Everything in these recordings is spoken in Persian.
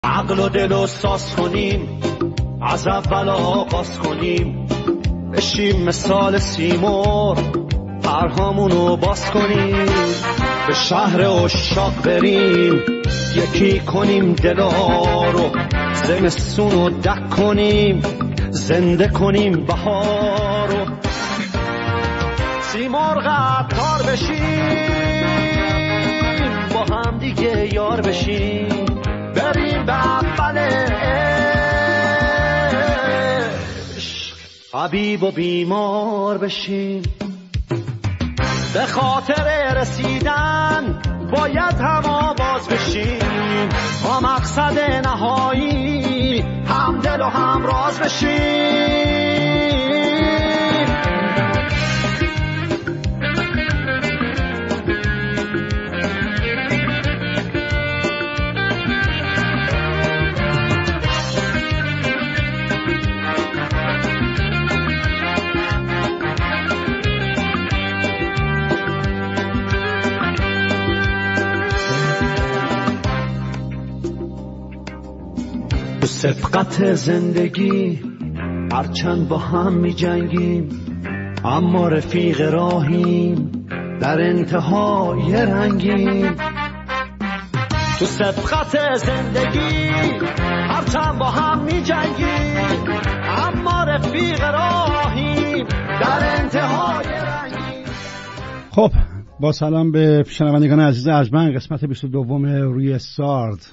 عقل و دل رو ساز کنیم، از اول آغاز کنیم، بشیم مثال سیمور، پرهامونو باز کنیم، به شهر عشاق بریم، یکی کنیم دلا رو، زمستونو دک کنیم، زنده کنیم بهارو، سیمرغ عطار بشیم، با هم دیگه یار بشیم، بریم به اول عشق، حبیب و بیمار بشیم، به خاطر رسیدن باید هم آواز بشیم، با مقصد نهایی هم دل و هم راز بشیم. تو سبقت زندگی هرچند با هم می جنگیم، اما رفیق راهیم، در انتهای رنگیم. تو سبقت زندگی هرچند با هم می جنگیم، اما رفیق راهیم، در انتهای رنگیم. خب با سلام به شنوندگان عزیز ارجمند، قسمت 22 روی سارد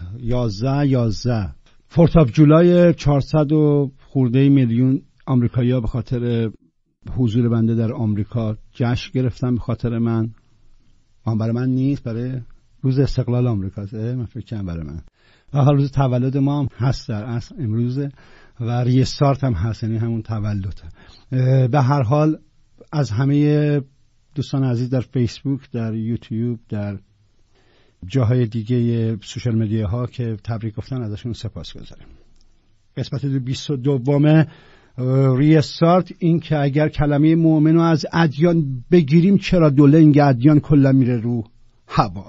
11 4 جولای 400 و خورده میلیون آمریکایی‌ها به خاطر حضور بنده در آمریکا جشن گرفتن. به خاطر من، برای من نیست، برای روز استقلال آمریکاست. من فکر کنم برای من. و روز تولد ما هم هست در اصل امروزه و ریستارت هم هست، یعنی همون تولد. به هر حال از همه دوستان عزیز در فیسبوک، در یوتیوب، در جاهای دیگه سوشال مدیاها که تبریک گفتن ازشون سپاسگزاریم. قسمت 22 ریستارت، این که اگر کلمه مؤمن رو از ادیان بگیریم چرا دولنگ ادیان کلا میره رو هوا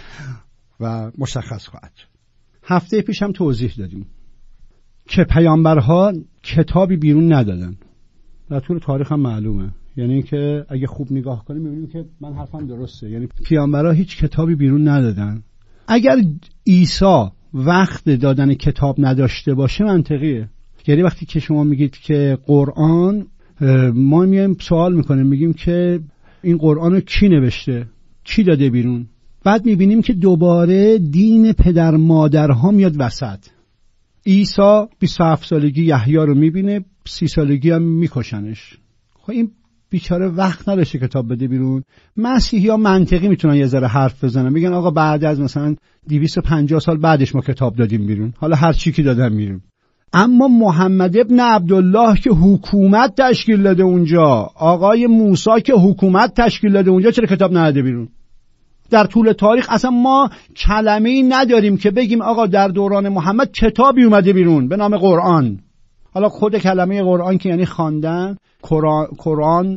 و مشخص خواهد. هفته پیش هم توضیح دادیم که پیامبرها کتابی بیرون ندادن، در طول تاریخ هم معلومه. یعنی که اگه خوب نگاه کنیم می‌بینیم که من حرفم درسته، یعنی پیامبرها هیچ کتابی بیرون ندادن. اگر عیسی وقت دادن کتاب نداشته باشه منطقیه. یعنی وقتی که شما میگید که قرآن، ما میایم سوال میکنیم، میگیم که این قرآن رو کی نوشته، کی داده بیرون؟ بعد میبینیم که دوباره دین پدر مادرها میاد وسط. عیسی 27 سالگی یحیی رو میبینه، 30 سالگی هم میکشنش. خب این بیچاره وقت نداشته کتاب بده بیرون. مسیحی‌ها منطقی میتونن یه ذره حرف بزنن، میگن آقا بعد از مثلا 250 سال بعدش ما کتاب دادیم بیرون، حالا هر چی که دادن بیرون. اما محمد ابن عبدالله که حکومت تشکیل داده اونجا، آقای موسی که حکومت تشکیل داده اونجا، چرا کتاب نداده بیرون؟ در طول تاریخ اصلا ما کلمه‌ای نداریم که بگیم آقا در دوران محمد کتابی اومده بیرون به نام قرآن. حالا خود کلمه قرآن که یعنی خواندن، قرآن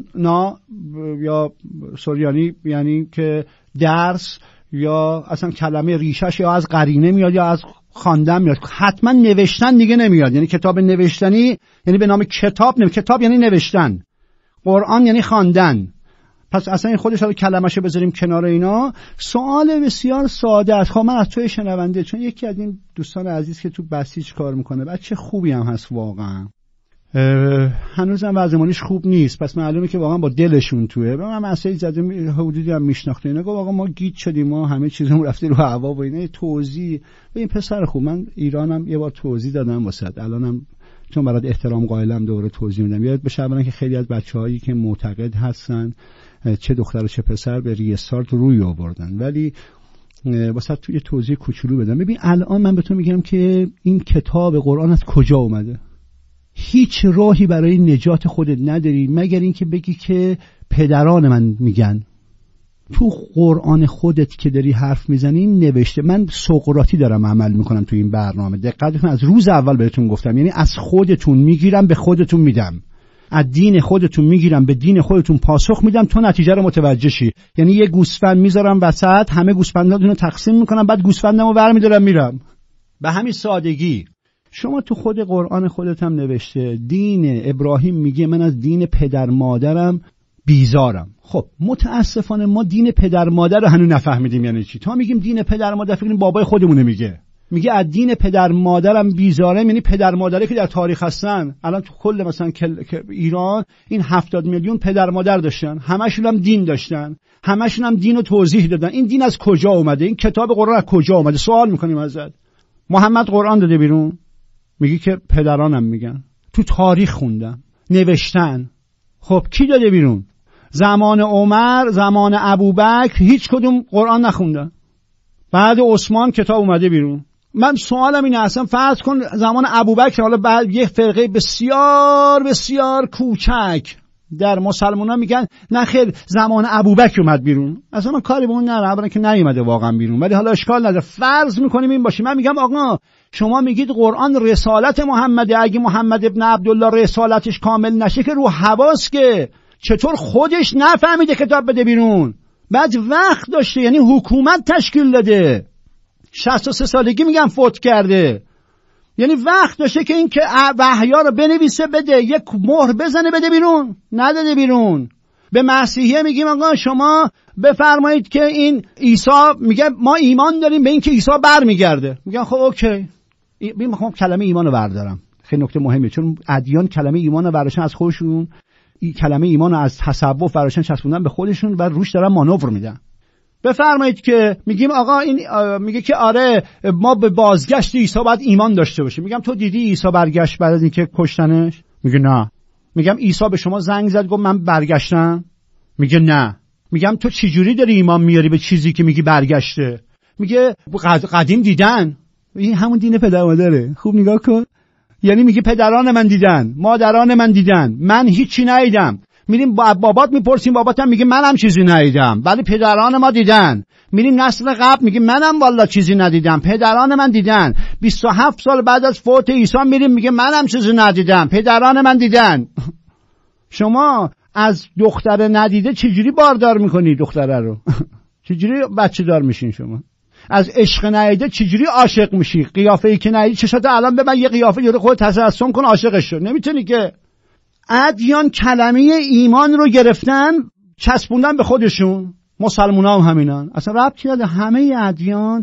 یا سوریانی یعنی که درس، یا اصلا کلمه ریشش یا از قرینه میاد یا از خواندن میاد، حتما نوشتن دیگه نمیاد. یعنی کتاب نوشتنی یعنی به نام کتاب کتاب یعنی نوشتن، قرآن یعنی خواندن. پس اصلا این خودش رو کلمه‌شو بذاریم کنار اینا. سوال بسیار ساده است. خب من از توی شنونده، چون یکی از این دوستان عزیز که تو بسیج کار میکنه بچه خوبی هم هست واقعا، هنوزم وضعیتش خوب نیست، پس معلومه که واقعا با دلشون توئه. من مسئله زدم حدودی هم میشناخته اینا، گفت آقا ما گیج شدیم، ما همه چیزمون رفته رو هوا و اینا. توضیح به این پسر خوب، من ایرانم یه بار توضیح دادم واسط، الانم چون برات احترام قائلم دوره توضیح میدم. یاد بشه اولا که خیلی از بچه‌هایی که معتقد هستن چه دختر و چه پسر به ریستارت روی آوردن، ولی واسه توی توضیح کوچولو بدم. ببین الان من به تو میگم که این کتاب قرآن از کجا اومده. هیچ راهی برای نجات خودت نداری مگر اینکه بگی که پدران من میگن. تو قرآن خودت که داری حرف میزنی نوشته. من سقراطی دارم عمل میکنم تو این برنامه، دقتتون از روز اول بهتون گفتم، یعنی از خودتون میگیرم به خودتون میدم، از دین خودتون میگیرم به دین خودتون پاسخ میدم، تو نتیجه رو متوجه شی. یعنی یه گوسفند میذارم وسط، همه گوسفنداتونو تقسیم میکنم، بعد گوسفندمو برمیدارم میرم. به همین سادگی. شما تو خود قرآن خودت هم نوشته دین ابراهیم میگه من از دین پدر مادرم بیزارم. خب متاسفانه ما دین پدر مادر رو هنوز نفهمیدیم یعنی چی. تا میگیم دین پدر مادر فکر کنیم بابای خودمونه میگه از دین پدر مادرم بیزارم، یعنی پدر مادری که در تاریخ هستن. الان تو کل مثلا ایران این 70 میلیون پدر مادر داشتن، همشون هم دین داشتن، همشون هم دین رو توضیح دادن. این دین از کجا اومده؟ این کتاب قرآن از کجا اومده؟ سوال میکنیم ازت. محمد قرآن داده بیرون؟ میگی که پدرانم میگن. تو تاریخ خوندم، نوشتن. خب کی داده بیرون؟ زمان عمر، زمان ابوبکر هیچ کدوم قرآن نخوندن. بعد عثمان کتاب اومده بیرون. من سوالم اینه اصلا فرض کن زمان ابوبکر، حالا بعد یک فرقه بسیار بسیار کوچک در مسلمانان میگن نه خیر زمان ابوبکر اومد بیرون. اصلا من کاری به اون ندارم، اولا که نیومده واقعا بیرون، ولی حالا اشکال نداره. فرض میکنیم این باشه. من میگم آقا شما میگید قرآن رسالت محمده، اگه محمد ابن عبدالله رسالتش کامل نشه که رو حواس که چطور خودش نفهمیده کتاب بده بیرون؟ بعد وقت داشته، یعنی حکومت تشکیل داده، 63 سالگی میگم فوت کرده، یعنی وقت داشته که این که وحیا رو بنویسه بده، یک مهر بزنه بده بیرون، نداده بیرون. به مسیحیه میگیم آقا شما بفرمایید که این عیسی، میگه ما ایمان داریم به این که عیسی برمیگرده. میگن خب اوکی، میخوام کلمه ایمان رو بردارم. خیلی نکته مهمه، چون ادیان کلمه ایمان رو برداشتن از خودشون، کلمه ایمان رو از تصوف برداشتن چسبوندن به خودشون و روش دارن مانور میدن. بفرمایید که میگیم آقا این میگه که آره ما به بازگشت عیسی باید ایمان داشته باشیم. میگم تو دیدی عیسی برگشت بعد از اینکه کشتنش؟ میگه نه. میگم عیسی به شما زنگ زد گفت من برگشتم؟ میگه نه. میگم تو چی جوری داری ایمان میاری به چیزی که میگی برگشته؟ میگه قدیم دیدن. این همون دین پدر مادره. خوب نگاه کن، یعنی میگه پدران من دیدن، مادران من دیدن، من هیچی ندیدم. میریم بابات میپرسیم، بابات هم میگه منم چیزی ندیدم، ولی پدران ما دیدن. میریم نسل قبل میگه منم والا چیزی ندیدم، پدران من دیدن. 27 سال بعد از فوت عیسی میریم میگه منم چیزی ندیدم، پدران من دیدن. شما از دختره ندیده چجوری باردار میکنی دختره رو؟ چجوری بچه دار میشین شما؟ از عشق ندیده چجوری عاشق میشی؟ قیافه‌ای که ندیدی چشات الان ببین یه قیافه جوری خودت تجسم کن عاشقش شو، نمیتونی که. ادیان کلمه ایمان رو گرفتن چسبوندن به خودشون. مسلمان‌ها هم همینن، اصلا ربطی نداره. همه ادیان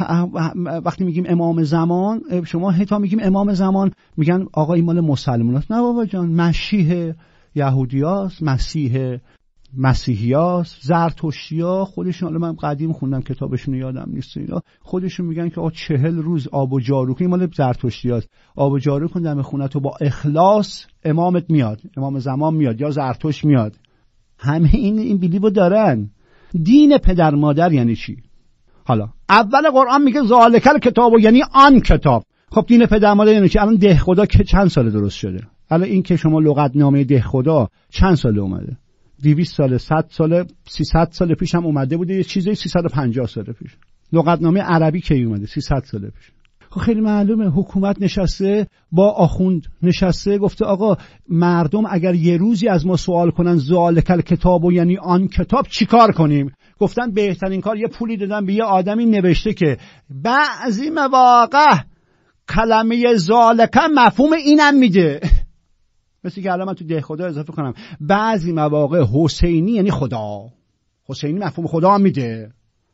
وقتی میگیم امام زمان، شما حتی میگیم امام زمان میگن آقا این مال مسلماناست. نه بابا جان، مسیح یهودیاست، مسیح مسیحیاست، زرتشتیا خودشون، حالا من قدیم خوندم کتابشون رو یادم نیست اینا، خودشون میگن که 40 روز آب و جارو کن، این مال زرتشتیاست، آب و جارو کن دم خونت و با اخلاص امامت میاد، امام زمان میاد یا زرتشت میاد. همه این بیلیو دارن. دین پدر مادر یعنی چی؟ حالا اول قرآن میگه ذالکل کتاب، یعنی آن کتاب. خب دین پدر مادر یعنی چی؟ الان ده خدا که چند سال درست شده؟ الان این که شما لغتنامه ده خدا چند سال اومده؟ 200 سال، 100 سال، 300 سال پیش هم اومده بوده، یه چیزی 350 سال پیش. لغتنامه عربی کی اومده؟ 300 سال پیش. خب خیلی معلومه حکومت نشسته با آخوند نشسته گفته آقا مردم اگر یه روزی از ما سوال کنن ذالکل کتاب و یعنی آن کتاب چیکار کنیم؟ گفتن بهترین کار یه پولی دادن به یه آدمی نوشته که بعضی مواقع کلمه ذالک مفهوم اینم میده. مثل که الان من تو ده خدا اضافه کنم بعضی مواقع حسینی یعنی خدا، حسینی مفهوم خدا هم میده.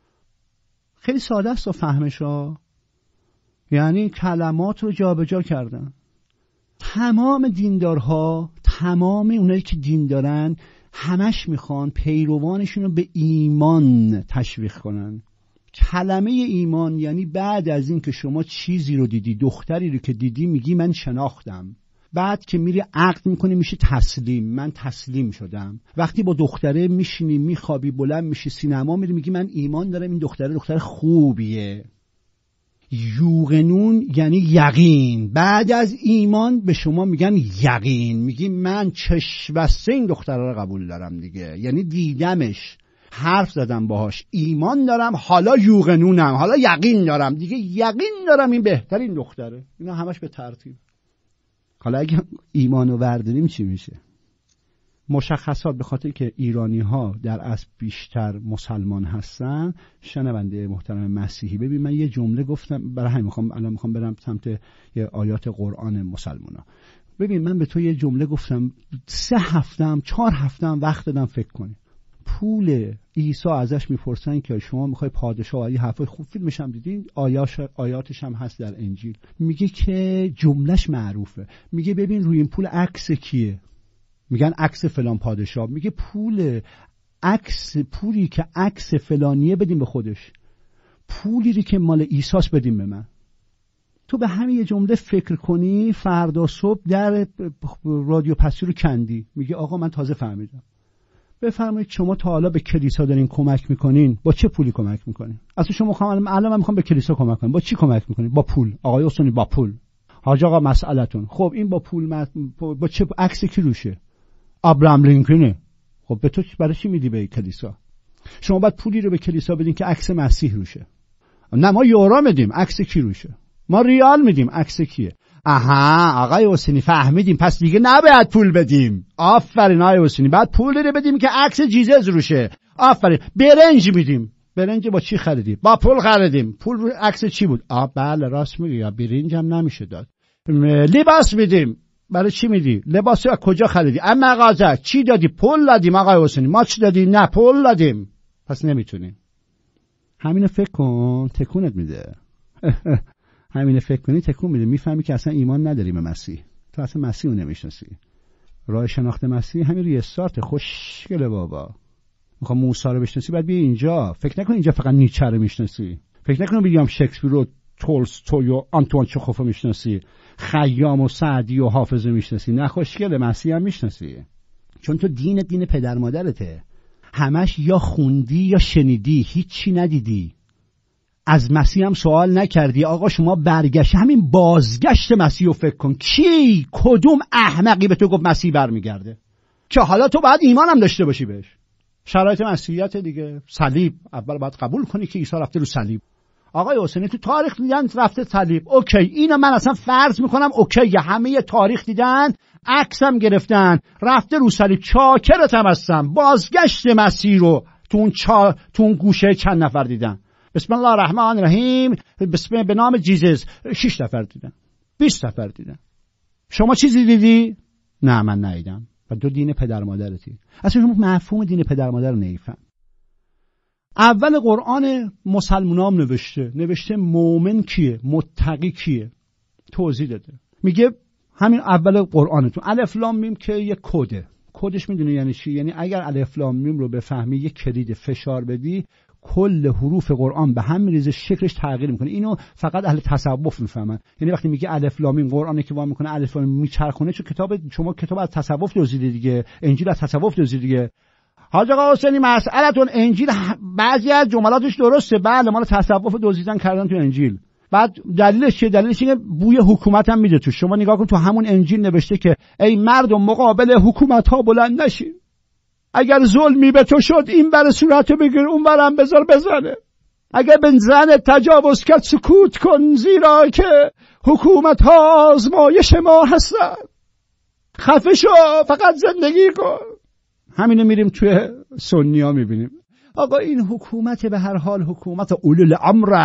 خیلی ساده است و فهمشا، یعنی کلمات رو جابجا کردن. تمام دیندارها، تمام اونایی که دین دارن همش میخوان پیروانشون رو به ایمان تشویق کنن. کلمه ایمان یعنی بعد از این که شما چیزی رو دیدی، دختری رو که دیدی میگی من شناختم، بعد که میری عقد میکنی میشه تسلیم، من تسلیم شدم. وقتی با دختره میشینی میخوابی بلند میشی سینما میری میگی من ایمان دارم این دختره دختر خوبیه. یوقنون یعنی یقین. بعد از ایمان به شما میگن یقین، میگی من چشم‌بسته این دختره رو قبول دارم دیگه، یعنی دیدمش، حرف زدم باهاش، ایمان دارم، حالا یوقنونم، حالا یقین دارم دیگه، یقین دارم این بهترین دختره. اینا همش به ترتیب. حالا اگه ایمانو برداریم چی میشه؟ مشخصات به خاطر که ایرانی ها در اصل بیشتر مسلمان هستن. شنونده محترم مسیحی، ببین من یه جمله گفتم، برای همین میخوام برم سمت یه آیات قرآن مسلمانا. ببین من به تو یه جمله گفتم 3 هفته 4 هفته وقت دادم فکر کنی. پول عیسی ازش میپرسن که شما میخوای پادشاه، این حرفای خوب فیلمش هم دیدین، آیاتش هم هست در انجیل. میگه که جملهش معروفه، میگه ببین روی این پول عکس کیه؟ میگن عکس فلان پادشاه. میگه پولی که عکس فلانیه بدیم به خودش، پولی که مال عیساس بدیم به من. تو به همین یه جمله فکر کنی، فردا صبح در رادیو پسی رو کندی. میگه آقا من تازه فهمیدم. بفرمایید شما تا حالا به کلیسا دارین کمک میکنین، با چه پولی کمک میکنین؟ اصلا شما الان من میخوام به کلیسا کمک کنم، با چی کمک میکنین؟ با پول. آقای حسینی با پول. حاج آقا مسئله‌تون. خب این با پول با چه عکس کی روشه؟ ابراهام لینکلن. خب به تو برای چی میدی به کلیسا؟ شما باید پولی رو به کلیسا بدین که عکس مسیح روشه. نه ما یورو میدیم، عکس کی روشه؟ ما ریال میدیم، عکس کیه؟ آها آقای حسینی فهمیدیم، پس دیگه نباید پول بدیم. آفرین آقای حسینی، بعد پول رو بدیم که عکس جیزس روشه. آفرین. برنج میدیم. برنج با چی خریدیم؟ با پول خریدیم. پول رو عکس چی بود؟ بله راست میگی، یا برنج هم نمیشه داد. لباس میدیم. برای چی میدی؟ لباس از کجا خریدی؟ اما مغازه. چی دادی؟ پول دادیم آقای حسینی. ما چی دادیم؟ نه پول دادیم. پس نمیتونیم. همینو فکر کن، تکونت میده. همینه فکر کنی تکون میده، میفهمی که اصلا ایمان نداری به مسیح. تو اصلا مسیح رو نمیشناسی. راه شناخت مسیح همین روی استارت. خوشگله بابا. میخوام موسی رو بشناسی بعد بیا اینجا. فکر نکن اینجا فقط نیچه رو میشناسی. فکر نکن ویلیام شکسپیر و تولستوی و آنتوان چخوف رو میشناسی، خیام و سعدی و حافظ رو میشناسی. نه خوشگله مسیح هم میشناسی. چون تو دین پدر مادرته. همش یا خوندی یا شنیدی، هیچی ندیدی. از مسیح هم سوال نکردی. آقا شما برگشت، همین بازگشت مسیح رو فکر کن. کی کدوم احمقی به تو گفت مسیح برمیگرده؟ که حالا تو باید ایمان هم داشته باشی بهش. شرایط مسیحیت دیگه. صلیب اول باید قبول کنی که عیسی رفته رو صلیب. آقای حسینی تو تاریخ دیدن رفته صلیب، اوکی، اینو من اصلا فرض میکنم اوکی، همه تاریخ دیدن، عکسم گرفتن، رفته رو صلیب. چاکرتم هستم. بازگشت مسیح رو تو اون گوشه چند نفر دیدن؟ بسم الله الرحمن الرحیم، به نام جیزس 6 نفر دیدن، 20 نفر دیدن. شما چیزی دیدی؟ نه من ندیدم. و تو دین پدر مادرتی. اصلا شما مفهوم دین پدر مادر رو نمیفهم. اول قرآن مسلمانام نوشته مومن کیه، متقی کیه، توضیح داده. میگه همین اول قرآنتون الف لام میم که یه کده. کدش میدونی یعنی چی؟ یعنی اگر الف لام میم رو بفهمی، یک کلید فشار بدی، کل حروف قرآن به هم میریزه، شکلش تغییر میکنه. اینو فقط اهل تصوف میفهمن. یعنی وقتی میگه الف لام میم، قرآنی که وا میکنه الف لام میچرخونه، چون شما کتاب از تصوف دزدیدی دیگه، انجیل از تصوف دزدیدی دیگه. حاج آقا حسینی مسئله‌تون انجیل بعضی از جملاتش درسته، بله مال تصوف دزدیدن کردن تو انجیل. بعد دلیلش چیه؟ دلیلش اینه بوی حکومت هم میده تو. شما نگاه کن تو همون انجیل نوشته که ای مردم مقابل حکومت ها بلند نشین. اگر ظلمی به تو شد این بر صورتو بگیر، اون برم بذار بزنه. اگر به زن تجاوز کرد سکوت کن، زیرا که حکومت ها آزمایش ما هستن. خفه شو، فقط زندگی کن. همینو میریم توی سنیا میبینیم. آقا این حکومت به هر حال حکومت اولو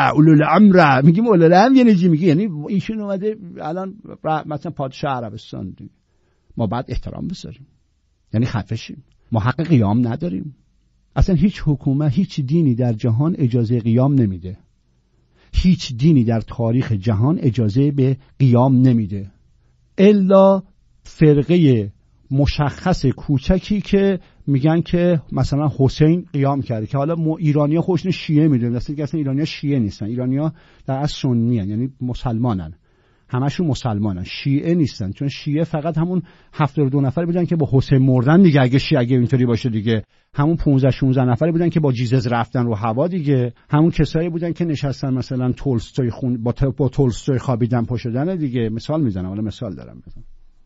الامر. میگیم اولو الامر یعنی چی؟ میگه یعنی ایشون اومده الان مثلا پادشاه عربستان دیگه. ما باید احترام بذاریم. یعنی خفه شیم. ما حق قیام نداریم. اصلا هیچ حکومت، هیچ دینی در جهان اجازه قیام نمیده. هیچ دینی در تاریخ جهان اجازه به قیام نمیده. الا فرقه مشخص کوچکی که میگن که مثلا حسین قیام کرده، که حالا ایرانی‌ها خودشون شیعه میدونن، اصلا ایرانی‌ها شیعه نیستن. ایرانی‌ها در اصل سنی ان، یعنی مسلمانن. همشون مسلمانن، شیعه نیستن. چون شیعه فقط همون 72 نفری بودن که با حسین مردن دیگه. اگه اینطوری باشه دیگه همون 15 16 نفری بودن که با جیزس رفتن رو هوا دیگه. همون کسایی بودن که نشستن مثلا تولستوی با تولستوی خوابیدن پا شدن دیگه. مثال میزنم، حالا مثال دارم میزنم.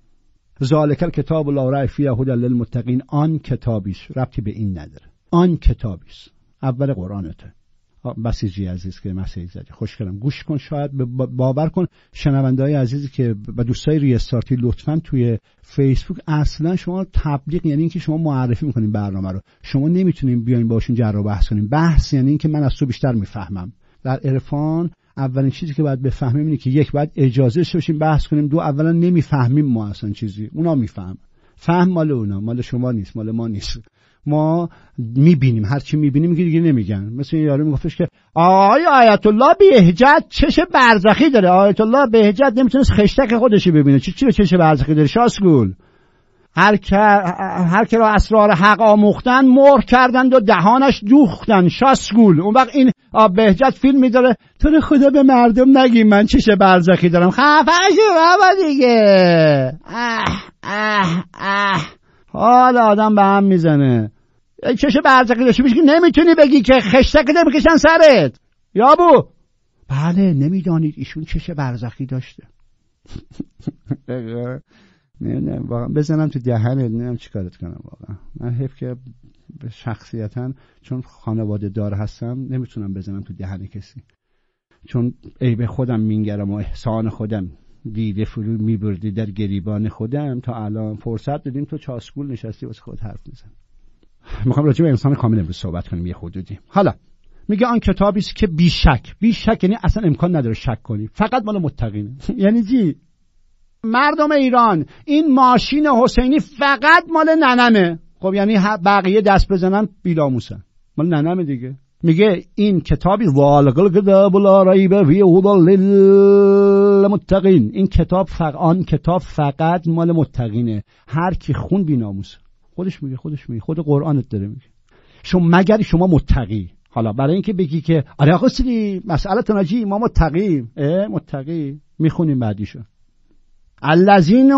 ذالک الکتاب لا ریب فیه هدی للمتقین. آن کتابیش، ربطی به این نداره. آن کتابیش اول قرآنته. بسیجی عزیز که مسیج زدی، خوشگلم، گوش کن، شاید باور کن شنونده‌های عزیزی که و دوستای ریستارتی لطفاً توی فیسبوک اصلا شما تبلیغ یعنی اینکه شما معرفی میکنین برنامه رو، شما نمیتونین بیاین باشون جر و بحث کنین. بحث یعنی اینکه من از تو بیشتر میفهمم. در عرفان اولین چیزی که باید بفهمیم اینه که یک، باید اجازه داشته باشیم بحث کنیم، دو، اولا نمیفهمیم ما اصلا چیزی، اونا میفهم. فهم مال اونا، مال شما نیست، مال ما نیست. ما میبینیم، هر چی میبینیم میگه دیگه نمیگن. مثل این یارو میگفتش که آیت الله بهجت چش برزخی داره. آیت الله بهجت نمیتونست خشتک خودشی ببینه. چی به چش برزخی داره؟ شاسگول. هر که را اسرار حق آموختن مهر کردند و دهانش دوختن. شاسگول. اون وقت این بهجت فیلم میذاره تو رو خدا به مردم نگیم من چش برزخی دارم. خفه‌شو بابا دیگه. حالا آدم به هم میزنه. چش برزخی داشتی میشه که نمیتونی بگی که خشتک نمیکشن سرت. یابو بله نمیدانید ایشون چش برزخی داشته. نمیدونم واقعا بزنم تو دهنت، نمیدونم چیکارت کنم واقعا. من حیف که شخصیتا چون خانواده دار هستم نمیتونم بزنم تو دهن کسی، چون عیب خودم مینگرم و احسان خودم دیده فرو میبردی در گریبان خودم. تا الان فرصت دادیم تو چاسکول نشستی واسه خود حرف میزن. میخوام راجع به انسان کامل امروز صحبت کنیم یه حدودی. حالا میگه آن کتابی است که بیشک یعنی اصلا امکان نداره شک کنی، فقط مال متقینه. یعنی چی؟ مردم ایران این ماشین حسینی فقط مال ننمه. خب یعنی بقیه دست بزنن بیلاموسن، مال ننمه دیگه. میگه این کتابی والقل کتاب لا ریب فیه هدی للمتقین. این کتاب آن کتاب فقط مال متقینه. هر کی خون بی‌ناموسه. خودش میگه خود قرآنت داره میگه. مگر شما متقی. حالا برای اینکه بگی که آره آقا سری مسئله تناجی ما متقی میخونیم بعدیشو. الذین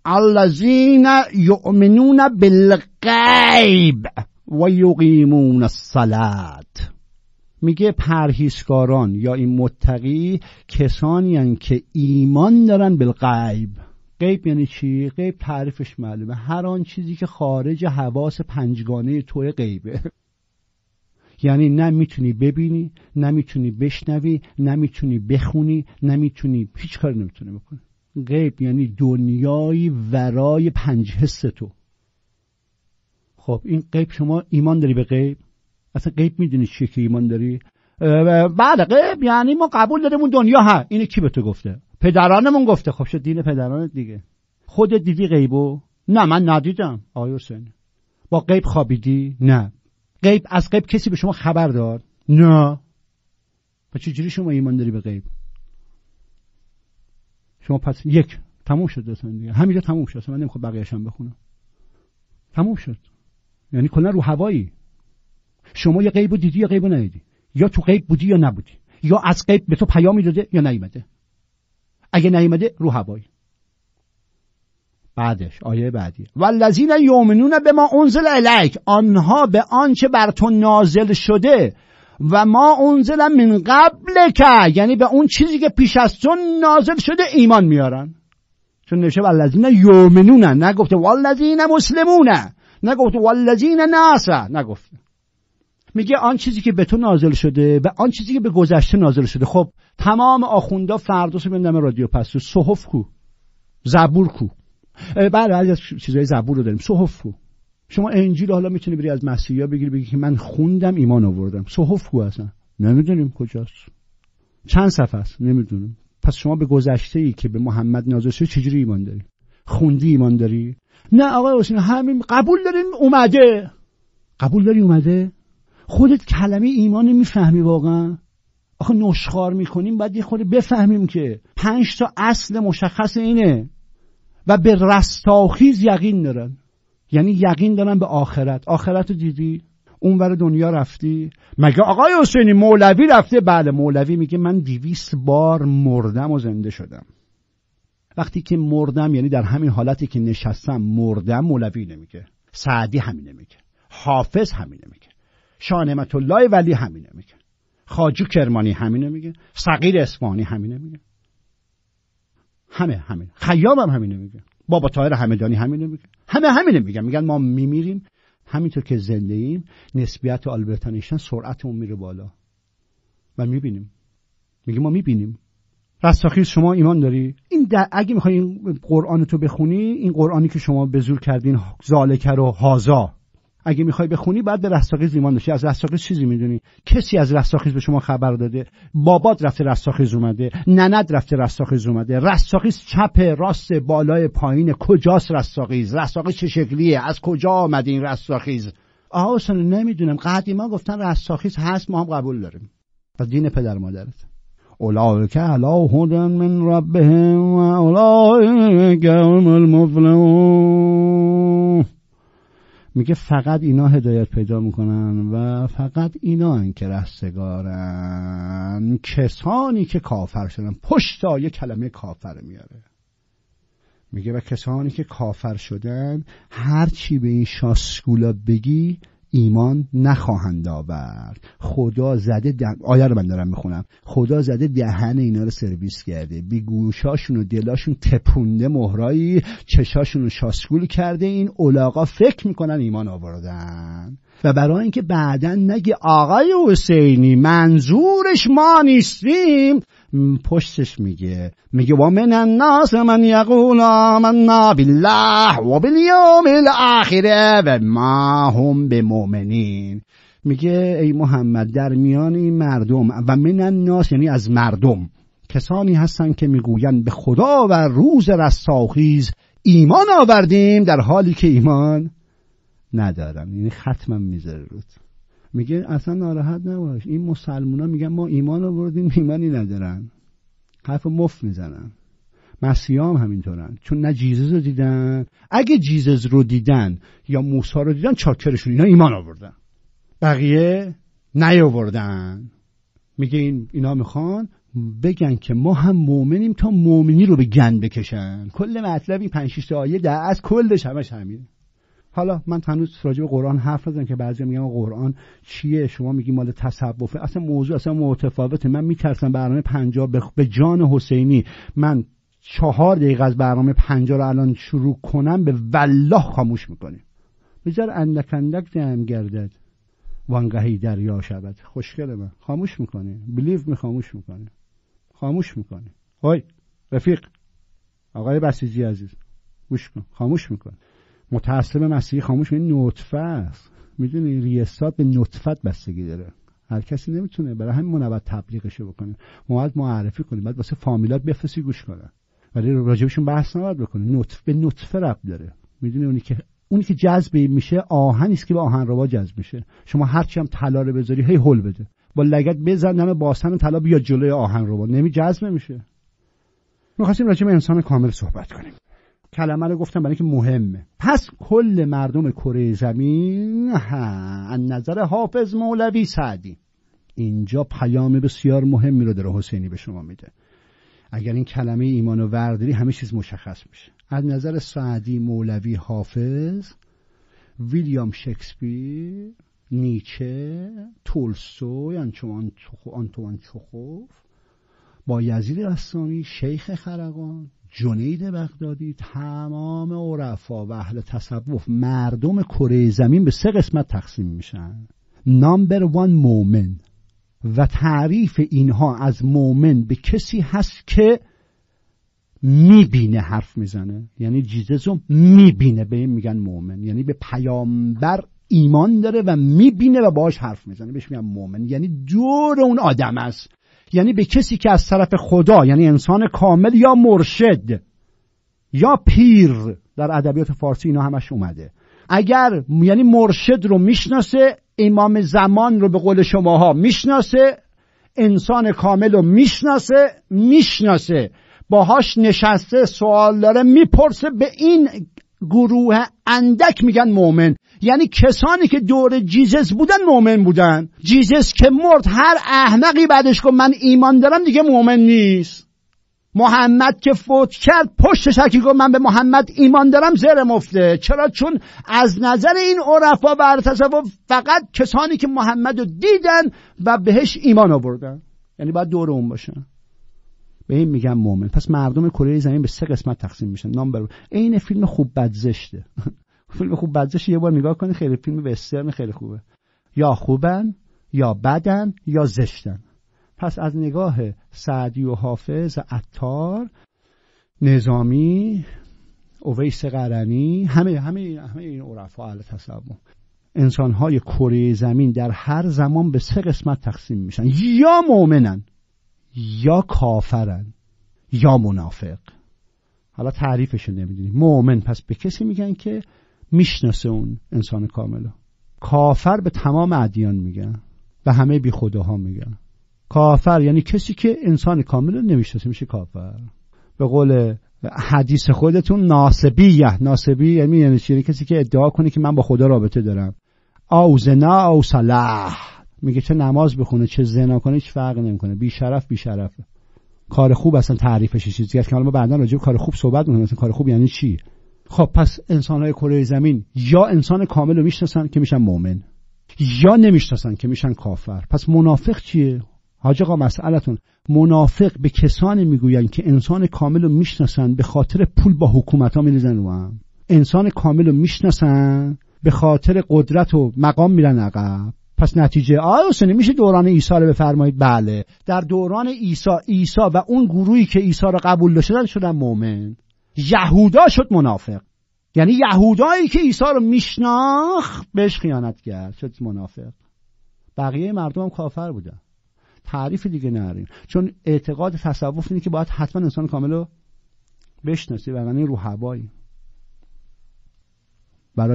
یؤمنون بالغیب و یقیمون الصلاة. میگه پرهیزکاران یا این متقی کسانی هستند که ایمان دارن بالغیب. غیب یعنی چی؟ غیب تعریفش معلومه، هر آن چیزی که خارج حواس پنجگانه توی غیبه. یعنی نه میتونی ببینی، نه میتونی بشنوی، نه میتونی بخونی، هیچ کاری نمیتونی بکنی. غیب یعنی دنیای ورای پنج حس تو. خب این غیب، شما ایمان داری به غیب؟ اصلا غیب میدونی چیه که ایمان داری؟ بله غیب یعنی ما قبول داریم اون دنیا ها. اینو کی به تو گفته؟ پدرانمون گفته. خب شد دین پدرانت دیگه. خودت دیدی غیبو؟ نه من ندیدم. آقای حسین با غیب خوابیدی؟ نه. غیب از غیب کسی به شما خبر داد؟ نه. و چجوری شما ایمان داری به غیب؟ شما پس یک تموم شد اصلا دیگه. همینجا تموم شد. من نمیخوام بقیه‌اش هم بخونم. تموم شد. یعنی کلا رو هوایی. شما یا غیبو دیدی یا غیبو ندیدی، یا تو غیب بودی یا نبودی، یا از غیب به تو پیامی داده یا نیومده. اگه نیومده رو هوایی. بعدش آیه بعدی والذین یؤمنون بما انزل الیک، آنها به آنچه بر تو نازل شده و ما انزل من قبلک، یعنی به اون چیزی که پیش از تو نازل شده ایمان میارن. چون نوشته والذین یؤمنون، نگفته والذین مسلمون، نگفته والذین ناصر، نگفته. میگه آن چیزی که به تو نازل شده و آن چیزی که به گذشته نازل شده. خب تمام آخوندا فرداس بندم رادیو پستو، صحف کو، زبور کو. بله از چیزای زبور رو داریم. صحف کو. شما انجیل حالا میتونی بری از مسیحا بگی که من خوندم ایمان آوردم. صحف کو اصلا نمیدونیم کجاست، چند صفحه است نمیدونیم. پس شما به گذشته‌ای که به محمد نازل شده چجوری ایمان داری؟ خوندی ایمان داری؟ نه آقا حسین همین قبول داریم اومده. قبول داری اومده؟ خودت کلمه ایمان میفهمی واقعا؟ آخه نشخوار میکنیم باید یه خورده بفهمیم که 5 تا اصل مشخص اینه و به رستاخیز یقین دارن. یعنی یقین دارن به آخرت. آخرت رو دیدی؟ اونور دنیا رفتی؟ مگه آقای حسینی مولوی رفته؟ بله مولوی میگه من 200 بار مردم و زنده شدم. وقتی که مردم یعنی در همین حالتی که نشستم مردم. مولوی نمیگه، سعدی همین نمیگه، حافظ همین نمیگه، شاه نعمت الله ولی همین نمیگه، خواجو کرمانی همین نمیگه، صغیر اصفهانی همین نمیگه، همین خیام هم همین نمیگه، بابا طاهر همدانی همین نمیگه، همین نمیگن. میگن ما میمیریم همینطور که زنده ایم نسبیت آلبرت اینشتین سرعتمون میره بالا. و میبینیم. میگه ما میبینیم. رستاخیز شما ایمان داری؟ این اگه میخوای این قرآن تو بخونی، این قرآنی که شما به زور کردین ذالک و هازا، اگه میخوای بخونی باید به رستاخیز ایمان داشتی. از رستاخیز چیزی میدونی؟ کسی از رستاخیز به شما خبر داده؟ بابات رفته رستاخیز اومده، ننت رفته رستاخیز اومده. رستاخیز چپ، راست، بالای، پایین، کجاست رستاخیز؟ رستاخیز چه شکلیه؟ از کجا آمده این رستاخیز؟ آها اصلا نمیدونم. قدیما گفتن رستاخیز هست، ما هم قبول داریم. از دین پدر مادرت. اولئک علی هدی من ربهم و اولئک هم المفلحون. میگه فقط اینا هدایت پیدا میکنن و فقط اینا هن که رستگارن. کسانی که کافر شدن. پشت آیه کلمه کافر میاره. میگه و کسانی که کافر شدن هر چی به این شاسکولا بگی ایمان نخواهند آورد. خدا زده آیه رو من دارم میخونم. خدا زده دهن اینا رو سرویس کرده، بی گوشاشون و دلاشون تپونده مهرایی، چشاشون رو شاسکول کرده. این اولاغا فکر میکنن ایمان آوردن و برای اینکه بعدن نگه آقای حسینی منظورش ما نیستیم، پشتش میگه و من الناس من یقول آمنا بالله و بالیوم الاخره و ما هم بمؤمنین. میگه ای محمد در میان این مردم و من الناس یعنی از مردم کسانی هستن که میگوین به خدا و روز رستاخیز ایمان آوردیم در حالی که ایمان ندارن. یعنی ختمم میذاره رود. میگه اصلا ناراحت نباش، این مسلمونا میگن ما ایمان آوردیم ایمانی ندارن، حرف مفت میزنن. مسیحا هم همینطورن، چون نه جیزس رو دیدن. اگه جیزس رو دیدن یا موسی رو دیدن چاکرشون، اینا ایمان آوردن، بقیه نیاوردن. میگه اینا میخوان بگن که ما هم مؤمنیم تا مؤمنی رو به گند بکشن. کل مطلب این 5-6 تا آیه در از کلش همش همینه. حالا من هنوز راجع به قرآن حرف نزدم که بعضی میگن قرآن چیه، شما میگی مال تصوفه. اصلا موضوع اصلا متفاوته. من میترسم برنامه 50 به جان حسینی من 4 دقیقه از برنامه 50 رو الان شروع کنم به والله خاموش میکنیم. بذار اندک اندک جمع گردد وانگهی دریا شود. خوشگله من خاموش میکنه. بلیو می خاموش میکنه. وای رفیق آقای بسیجی عزیز گوش کن، خاموش میکنه. متعصب مسیحی خاموش این نطفه است. میدونی ریاست به نطفت بستگی داره. هر کسی نمیتونه، برای همین ما نباید تبلیغشو بکنیم. ما باید معرفی کنیم، بعد واسه فامیلات بفرستی گوش کنن، ولی راجبشون بحث نباید بکنیم. نطفه به نطفه ربط داره. میدونی اونی که جذب میشه آهنی است که به آهن ربا جذب میشه. شما هر چی هم طلا رو بذاری هی هول بده، با لگد بزنم باسن طلا بیا جلوی آهن ربا، جذب نمیشه. می‌خواستیم راجع به انسان کامل صحبت کنیم. کلمه رو گفتم برای اینکه مهمه. پس کل مردم کره زمین از نظر حافظ مولوی سعدی اینجا پیام بسیار مهمی رو داره حسینی به شما میده. اگر این کلمه ایمان و ورداری همه چیز مشخص میشه. از نظر سعدی، مولوی، حافظ، ویلیام شکسپیر، نیچه، تولستوی، آنتوان چخوف، بایزید بستامی، شیخ خرقان، جنید بغدادی، تمام عرفا و اهل تصوف، مردم کره زمین به 3 قسمت تقسیم میشن. نمبر 1 مومن، و تعریف اینها از مومن به کسی هست که میبینه حرف میزنه، یعنی جیزس رو میبینه، به این میگن مومن. یعنی به پیامبر ایمان داره و میبینه و باهاش حرف میزنه، بهش میگن مومن. یعنی دور اون آدم است، یعنی به کسی که از طرف خدا، یعنی انسان کامل یا مرشد یا پیر، در ادبیات فارسی اینا همش اومده. اگر یعنی مرشد رو میشناسه، امام زمان رو به قول شماها میشناسه، انسان کامل رو میشناسه، باهاش نشسته، سوال داره میپرسه، به این گروه اندک میگن مومن. یعنی کسانی که دور جیزس بودن مومن بودن. جیزس که مرد هر احمقی بعدش گفت من ایمان دارم دیگه مومن نیست. محمد که فوت کرد پشتش هکی گفت من به محمد ایمان دارم زر مفته. چرا؟ چون از نظر این عرفا و تصوف فقط کسانی که محمد رو دیدن و بهش ایمان آوردن، یعنی باید دور اون باشن، به این میگن مومن. پس مردم کره زمین به 3 قسمت تقسیم میشن. نمبر این فیلم خوب بد زشته. فیلم خوب بد زشت یه بار نگاه کنید، خیلی فیلم وسترن خیلی خوبه. یا خوبن یا بدن یا زشتن. پس از نگاه سعدی و حافظ، عطار، نظامی، اویس قرنی، همه این عرفا اهل تصوف، انسان‌های کره زمین در هر زمان به 3 قسمت تقسیم میشن: یا مؤمنن، یا کافرن، یا منافق. حالا تعریفش رو نمیدونیم. مؤمن پس به کسی میگن که میشناسه اون انسان کاملو. کافر به تمام ادیان میگن و همه بی خداها میگن. کافر یعنی کسی که انسان کامل رو نمیشناسه میشه کافر. به قول حدیث خودتون ناسبی یعنی چی؟ کسی که ادعا کنه که من با خدا رابطه دارم. او زنا او صلاح، میگه چه نماز بخونه چه زنا کنه هیچ فرقی نمیکنه، بی شرف. کار خوب اصلا تعریفش چیزیه که حالا ما بعدا راجع به کار خوب صحبت می‌کنیم. مثلا کار خوب یعنی چی؟ خب پس انسان‌های کره زمین یا انسان کامل رو میشناسن که میشن مؤمن، یا نمیشناسن که میشن کافر. پس منافق چیه؟ حاج آقا مسئلتون، منافق به کسانی میگوین که انسان کامل رو میشناسن به خاطر پول با حکومت‌ها میریزن رو هم. انسان کامل رو میشناسن به خاطر قدرت و مقام میرن عقب. پس نتیجه حسین میشه دوران عیسی رو بفرمایید؟ بله، در دوران عیسی و اون گروهی که عیسی رو قبول داشتن شدن مؤمن. یهودا شد منافق، یعنی یهودایی که عیسی رو میشناخت بهش خیانت کرد شد منافق. بقیه مردم هم کافر بودن. تعریف دیگه نریم، چون اعتقاد تصوف اینه که باید حتما انسان کامل رو بشناسی و یعنی رو هوایی. برای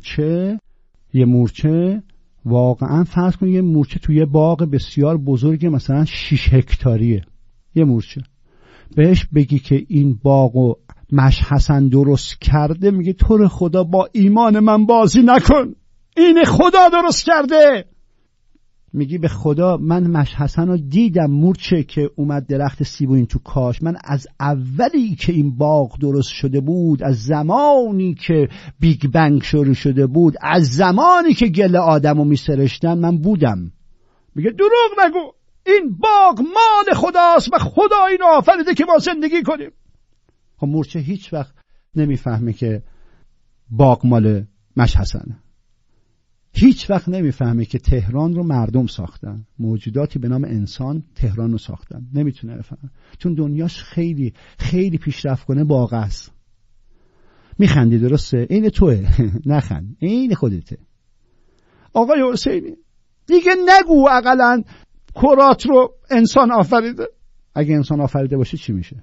یه مورچه واقعا فرض کنید یه مورچه توی باغ بسیار بزرگی مثلا 6 هکتاریه، یه مورچه بهش بگی که این باغو مشحسن درست کرده، میگه تو رو خدا با ایمان من بازی نکن، این خدا درست کرده. میگی به خدا من مشحسن رو دیدم، مورچه که اومد درخت سیب و این تو کاش، من از اولی که این باغ درست شده بود، از زمانی که بیگ بنگ شروع شده بود، از زمانی که گل آدمو میسرشتن من بودم. میگه دروغ نگو، این باغ مال خداست و خدا اینو آفریده که ما زندگی کنیم. خب مورچه هیچ وقت نمیفهمه که باغ مال مشحسنه، هیچ وقت نمیفهمه که تهران رو مردم ساختن، موجوداتی به نام انسان تهران رو ساختن. نمیتونه بفهمه چون دنیاش خیلی خیلی پیشرفت کنه باغ است. میخندی درسته؟ این توه. نخند، این خودته. آقای حسینی دیگه نگو اقلن کرات رو انسان آفریده. اگه انسان آفریده باشه چی میشه؟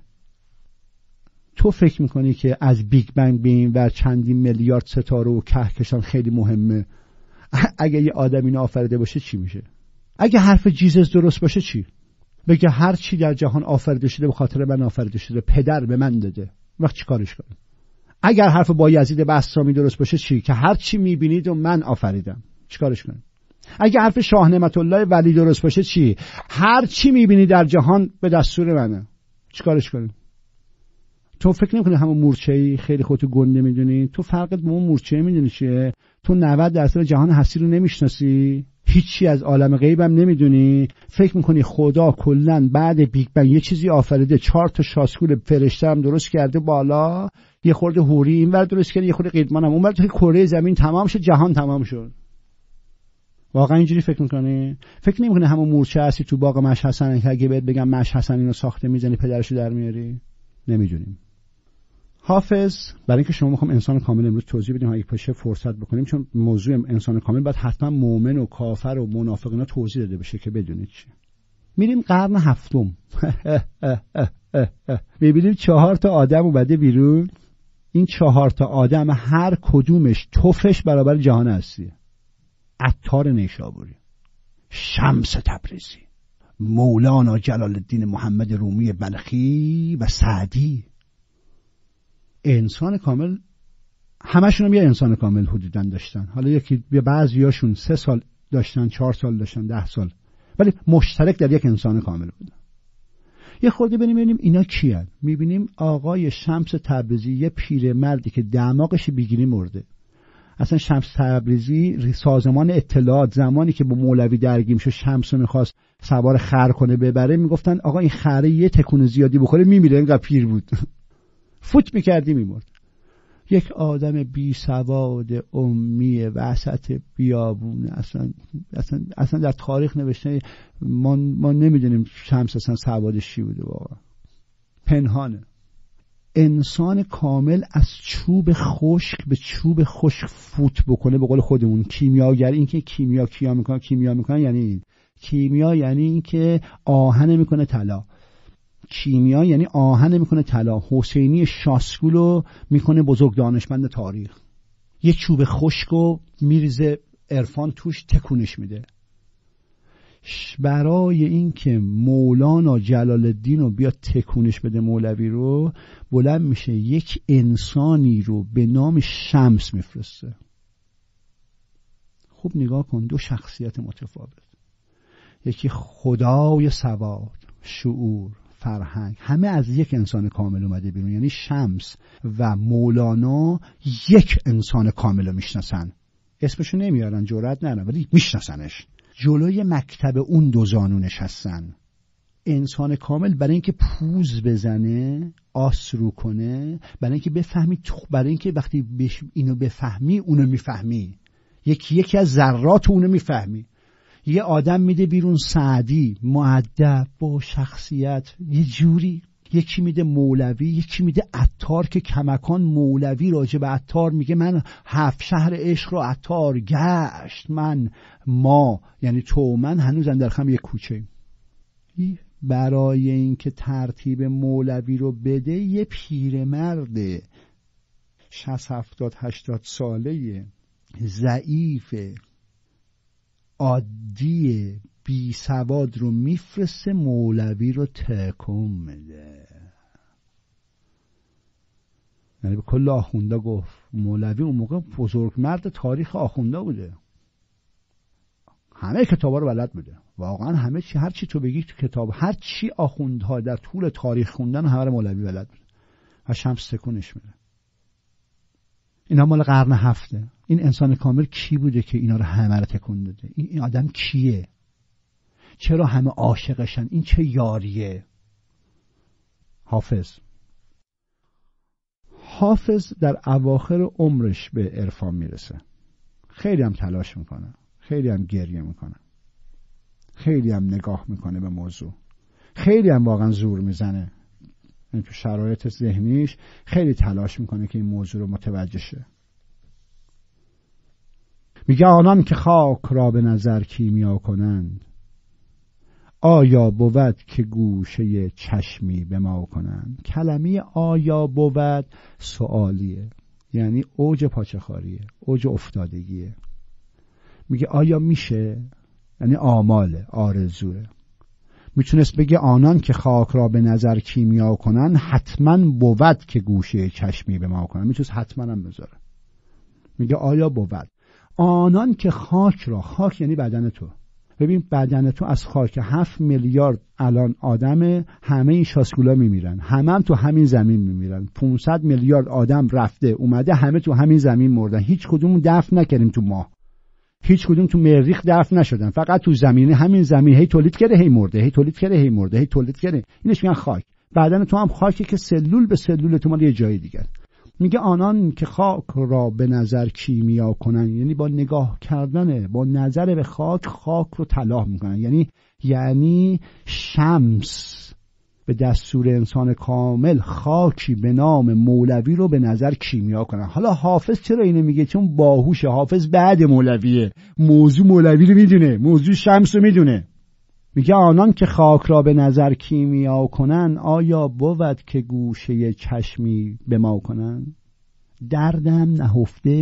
تو فکر میکنی که از بیگ بنگ به این ور چندین میلیارد ستاره و کهکشان خیلی مهمه؟ اگه یه آدم اینو آفریده باشه چی میشه؟ اگه حرف جیزس درست باشه چی؟ بگه هر چی در جهان آفریده شده به خاطر من آفریده شده، پدر به من داده. وقت چی کارش کنم؟ اگر حرف بایزید بسطامی درست باشه چی؟ که هر چی میبینید و من آفریدم. چی کارش کنم؟ اگه حرف شاه نعمت الله ولی درست باشه چی؟ هر چی میبینی در جهان به دستور منه. چی کارش کنم؟ تو فکر نمی‌کنی همون مورچه‌ای خیلی خودتو گنده میدونی؟ تو فرقت با اون مورچه میدونی چیه؟ تو 90% جهان هستی رو نمیشناسی، هیچی از عالم غیب هم نمیدونی. فکر میکنی خدا کلاً بعد بیگ بنگ یه چیزی آفریده، 4 تا شاسکول فرشته هم درست کرده بالا، یه خورده حوری اینور درست کرده، یه خورده قیدمان هم اونور، تو کره زمین تمام شد، جهان تمام شد. واقعا اینجوری فکر میکنی؟ فکر نمیکنی همون مورچه هستی تو باغ مشحسن که اگه بهت بگم مشحسن اینو ساخته میزنی پدرشو در میاری؟ نمیدونیم. حافظ برای اینکه شما میخوام انسان کامل امروز توضیح بدیم، اگه پشه فرصت بکنیم، چون موضوع انسان کامل باید حتما مؤمن و کافر و منافق اینا توضیح داده بشه که بدونید چی. میریم قرن 7. میبینیم 4 تا آدم اومده بیرون. این 4 تا آدم هر کدومش توفش برابر جهان هستیه. عطار نیشابوری، شمس تبریزی، مولانا جلال الدین محمد رومی بلخی و سعدی. انسان کامل همشون هم یه انسان کامل حدوداً داشتن. حالا یکی بعضیاشون 3 سال داشتن، 4 سال داشتن، 10 سال، ولی مشترک در یک انسان کامل بودن. یه خورده ببینیم اینا کیان. میبینیم آقای شمس تبریزی، یه پیرمردی که دماغش بیگیری مرده. اصلا شمس تبریزی سازمان اطلاعات زمانی که با مولوی درگیر شد، شمس رو میخواست سوار خر کنه ببره، میگفتن آقا این خره یه تکون زیادی بخوره میمیره، اینقدر پیر بود. فوت میکردی میمرد. یک آدم بی سواد امی وسط بیابون، اصلا در تاریخ نوشته ما نمیدونیم شمس اصلا سوادش چی بوده، واقعا پنهانه. انسان کامل از چوب خشک به چوب خشک فوت بکنه، به قول خودمون کیمیاگری. این که کیا میکنه یعنی این. کیمیا یعنی این که آهن میکنه طلا. کیمیا یعنی آهن میکنه طلا. حسینی شاسکولو میکنه بزرگ دانشمند تاریخ. یه چوب خشکو میریزه عرفان توش، تکونش میده. برای این که مولانا جلال الدین رو بیاد تکونش بده، مولوی رو، بلند میشه یک انسانی رو به نام شمس میفرسته. خوب نگاه کن، دو شخصیت متفاوت. یکی خدای سواد، شعور، فرهنگ، همه از یک انسان کامل اومده بیرون. یعنی شمس و مولانا یک انسان کامل رو میشناسن. اسمشو نمیارن، جرئت ندارن، ولی میشناسنش. جلوی مکتب اون دو زانو نشستن. انسان کامل برای اینکه پوز بزنه، آس رو کنه، برای اینکه بفهمی، برای اینکه وقتی اینو بفهمی اونو میفهمی، یکی از ذرات اونو میفهمی. یه آدم میده بیرون سعدی، مؤدب، با شخصیت، یه جوری. یکی میده مولوی، یکی میده عطار که کمکان مولوی راجع به عطار میگه من 7 شهر عشق رو عطار گشت، ما یعنی تو، من هنوز اندرخم یک کوچه. برای اینکه ترتیب مولوی رو بده، یه پیرمرد 60 70 80 ساله ضعیف عادی بی سواد رو میفرسته مولوی رو تکون میده. یعنی به کل آخونده گفت. مولوی اون موقع بزرگ مرد تاریخ آخونده بوده، همه کتابا رو بلد بوده واقعا. همه چی، هر چی تو بگی تو کتاب، هر چی آخوندها در طول تاریخ خوندن، همه رو مولوی بلد بوده و شمس تکونش میده. اینا مال قرن 7. این انسان کامل کی بوده که اینا رو همه رو تکون داده؟ این آدم کیه؟ چرا همه عاشقشن؟ این چه یاریه؟ حافظ در اواخر عمرش به عرفان میرسه. خیلی هم تلاش میکنه، خیلی هم گریه میکنه، خیلی هم نگاه میکنه به موضوع، خیلی هم واقعا زور میزنه. این تو شرایط ذهنیش خیلی تلاش میکنه که این موضوع رو متوجه شه. میگه آنان که خاک را به نظر کیمیا کنند، آیا بود که گوشه چشمی به ما کنند. کلمه آیا بود سوالیه، یعنی اوج پاچخاریه، اوج افتادگیه. میگه آیا میشه، یعنی آماله، آرزوه. میتونست بگه آنان که خاک را به نظر کیمیا کنن، حتما بود که گوشه چشمی به ما کنن. میتونست حتما هم بذاره. میگه آیا بود آنان که خاک یعنی بدن تو. ببین بدن تو از خاک 7 میلیارد الان آدم، همه این شاسکولا میمیرن، هم تو همین زمین میمیرن. 500 میلیارد آدم رفته اومده، همه تو همین زمین مردن. هیچ کدوم دفن نکردیم تو ماه، هیچ کدوم تو مریخ دفن نشدن، فقط تو زمین. همین زمین هی تولید کرده، هی مرده، هی تولید کرده، هی مرده، هی تولید کرده. اینش میگن خاک. بدن تو هم خاکه که سلول به سلول تو مال یه جای دیگه. میگه آنان که خاک را به نظر کیمیا کنن، یعنی با نگاه کردن، با نظر به خاک رو طلا میکنن. یعنی شمس به دستور انسان کامل خاکی به نام مولوی رو به نظر کیمیا کنن. حالا حافظ چرا اینو میگه؟ چون باهوشه. حافظ بعد مولویه، موضوع مولوی رو میدونه، موضوع شمس رو میدونه. میگه آنان که خاک را به نظر کیمیا کنن، آیا بود که گوشه چشمی به ما کنن. دردم نهفته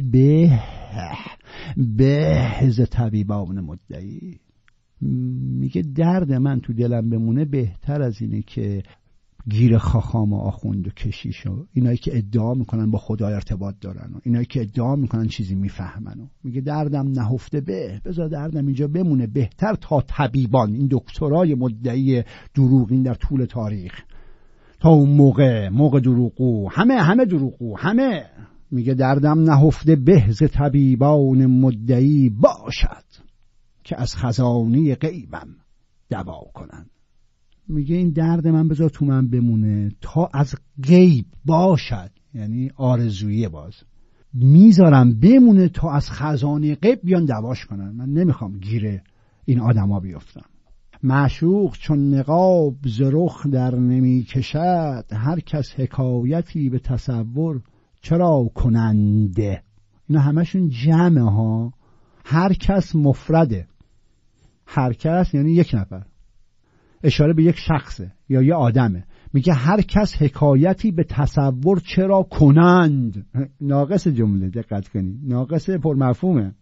به ز طبیبان مدعی. میگه درد من تو دلم بمونه بهتر از اینه که گیر خاخام و آخوند و کشیش و اینایی که ادعا میکنن با خدا ارتباط دارن و اینایی که ادعا میکنن چیزی میفهمن. و میگه دردم نهفته بذار دردم اینجا بمونه بهتر تا طبیبان، این دکترای مدعی دروغین در طول تاریخ، تا اون موقع دروغو، همه دروغو، همه. میگه دردم نهفته ز طبیبان مدعی، باشد که از خزانه غیبم دوا کنن. میگه این درد من بذار تو من بمونه تا از غیب، باشد یعنی آرزویی، باز میذارم بمونه تا از خزانه غیب بیان دعواش کنن. من نمیخوام گیره این آدما بیفتم. معشوق چون نقاب ز رخ در نمی کشد، هر کس حکایتی به تصور چرا کننده. اینا همشون جمع ها، هر کس مفرده. هر کس یعنی یک نفر، اشاره به یک شخصه یا یه آدمه. میگه هر کس حکایتی به تصور چرا کنند. ناقص جمله، دقت کنید، ناقص پرمفهومه.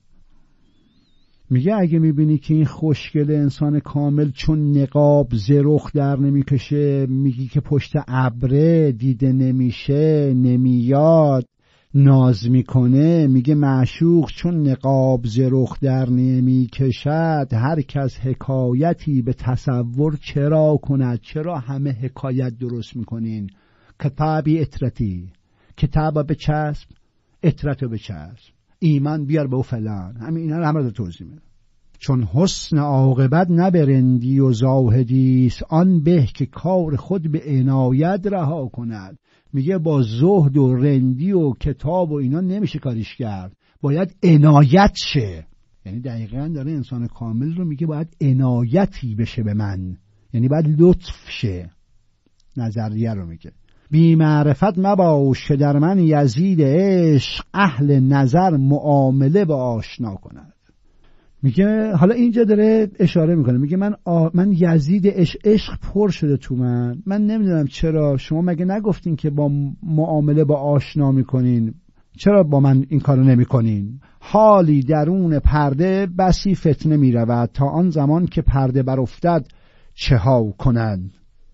میگه اگه میبینی که این خوشگل انسان کامل چون نقاب ز رخ در نمیکشه، میگی که پشت ابره دیده نمیشه، نمیاد، ناز میکنه، میگه معشوق چون نقاب ز رخ در نمیکشد، هر کس حکایتی به تصور چرا کند. چرا همه حکایت درست میکنین؟ کتابی اطرتی، کتاب به چسب، اطرت به چسب، ایمان بیار به فلان، همین اینا رو همه رو توضیح میده. چون حسن عاقبت نبرندی و زاهدیست، آن به که کار خود به عنایت رها کند. میگه با زهد و رندی و کتاب و اینا نمیشه کاریش کرد، باید عنایت شه. یعنی دقیقاً داره انسان کامل رو میگه باید عنایتی بشه به من، یعنی باید لطف شه. نظریه رو میگه بی معرفت مباش که در من یزید عشق، اهل نظر معامله با آشنا کند. میگه حالا اینجا داره اشاره میکنه، میگه من یزید عشق پر شده تو من نمیدونم چرا شما مگه نگفتین که با معامله با آشنا میکنین، چرا با من این کارو نمیکنین؟ حالی درون پرده بسی فتنه میرود، تا آن زمان که پرده برافتد چه ها کنند.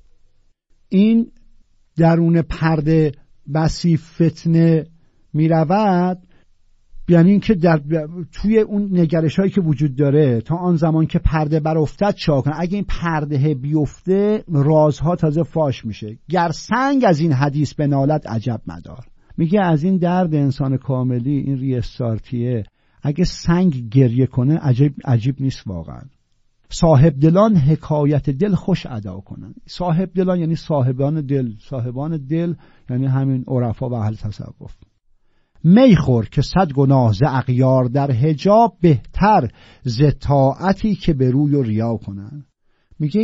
این درون پرده بسی فتنه میرود یعنی این که توی اون نگرش هایی که وجود داره تا آن زمان که پرده برافتد چه ها کنند. اگه این پرده بیفته رازها تازه فاش میشه. گر سنگ از این حدیث بنالد عجب مدار. میگه از این درد انسان کاملی، این ریستارتیه، اگه سنگ گریه کنه عجیب نیست واقعا. صاحب دلان حکایت دل خوش ادا کنن. صاحب دلان یعنی صاحبان دل، صاحبان دل یعنی همین عرفا و اهل تصوف. میخور که 100 گناه ز اغیار در حجاب، بهتر ز طاعتی که به روی و ریا کنن. میگه